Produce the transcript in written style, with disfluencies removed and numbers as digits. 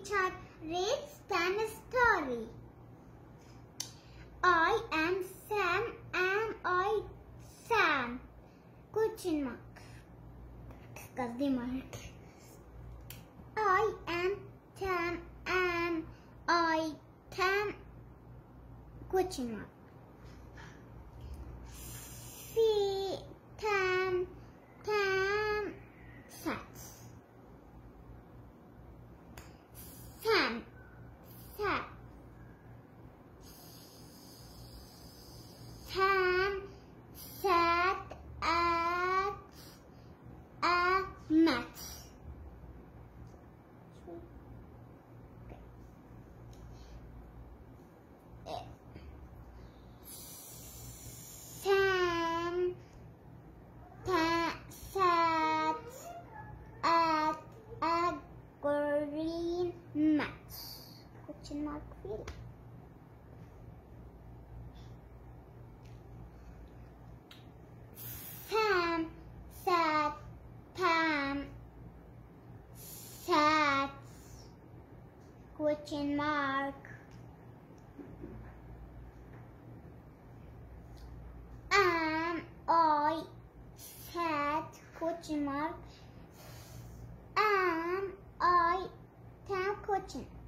teacher reads T.Enas story. I am Sam. Am I Sam? Question mark. قصدي mark. I am Sam. Am I Sam? Question mark. See Tam sat. Sam sat. Sam sat at a mat. Sam sat at a green mat. Question mark field. Sam sat. Tam sat. Question mark. Am I sat? Question mark. Am I Tam? Question.